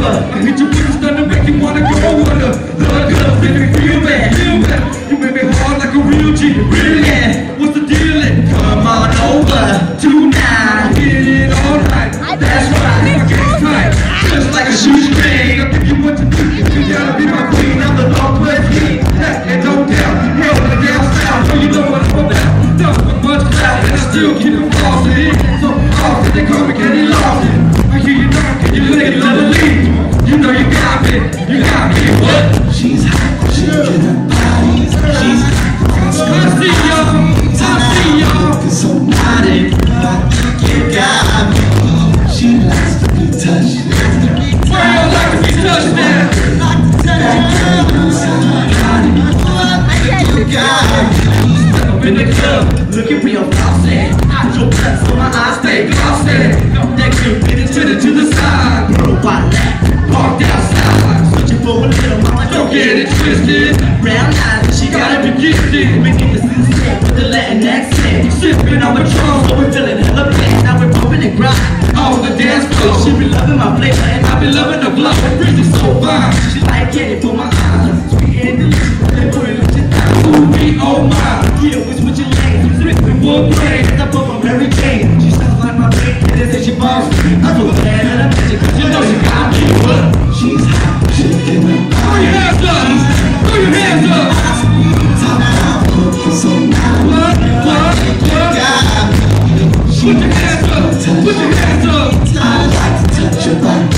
I hit you with a stun to make you wanna go under. Love gloves make me feel bad, feel bad. You make me hard like a real G, really bad. What's the deal? Come on over tonight, get it all right. That's right, my game's tight, just like a shoestring. I'll give you what you need, you gotta be my queen. I'm the Northwest King, and no doubt, hell to the down south. So you know what I'm about, don't put much clout, and I still keep it frosted. So often they call me Kenny Lawson. I hear you knocking, you lick it, let it leave. You know you got me, what? She's hot, she's in her body. She's hot, I see y'all, so naughty, you got me. She likes to be touched. where y'all like to be touched now? You got me. Step up in the club, looking real flossy. I your breath so my eyes stay glossy. Next you get it to the side. Robot lap, parked outside. Searching for a little mama, don't get it twisted. Brown eyes, she gotta be gifted. Making the sunset with the Latin accent. Sipping on Patron, so we're feeling hella blessed. Now we're bumping and grinding on the dance floor. She be loving my flavor and I be loving the glow. Breezy's so fine, she like candy for my eyes. Sweet and delicious, they put it on your thighs. Ooh, me, oh my, yeah, we switching lanes. We switching one way, I put my Mary Jane. She sounds like my baby, and they say she boss me. I'm so glad that I'm magic, cause you know she got me. What? She's hot, she's in her body. Throw your hands up! Throw your hands up! Top out, looking so naughty. What? Got me. Put your hands up! Put your hands up! I like to touch your body.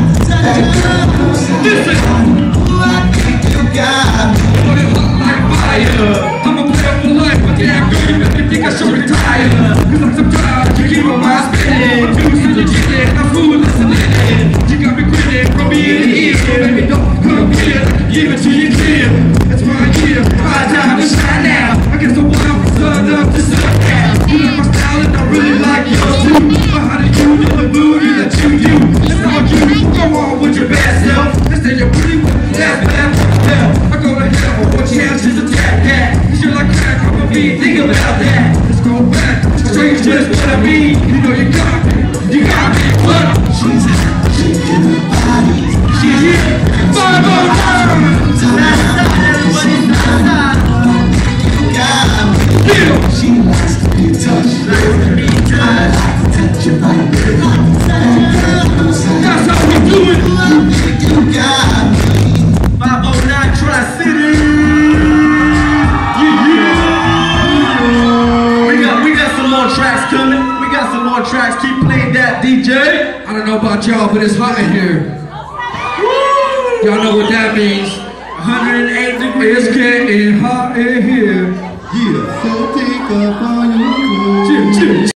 Listen! You got me. Put it hot like fire. I'm a player for life, but damn girl, you make me think I should retire. Cause I'm so tired, you keep my mind spinning. Losing the chicken, I'm fool listening. You got me grinning from ear to ear. Baby, don't come here, give it to you clear. It's my year, my time to shine now. I get so wild from sun up to sundown. You like my style and I really like yours too. But how did you know the booty that you do? It's all you, go on with your bad self. Let's say you're pretty with that bad hell. I go to hell, what chances to tap that? You're like crack, I'm gonna be, think about that. Let's go back, strange just what I mean. You know you got me, what? She's hot, she's in her body. She's here, 5 on She likes to be touched. I like to touch your body. That's how we do it. You got me. 509 Tri-City. Yeah. We got some more tracks coming. We got some more tracks. Keep playing that, DJ. I don't know about y'all, but it's hot in here. Y'all know what that means. 108 degrees. It's getting hot in here. Yeah. So take up all your clothes. Cheers.